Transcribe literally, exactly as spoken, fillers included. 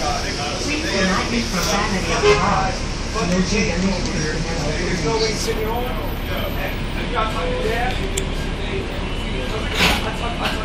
Please do not use profanity on the road. No G W.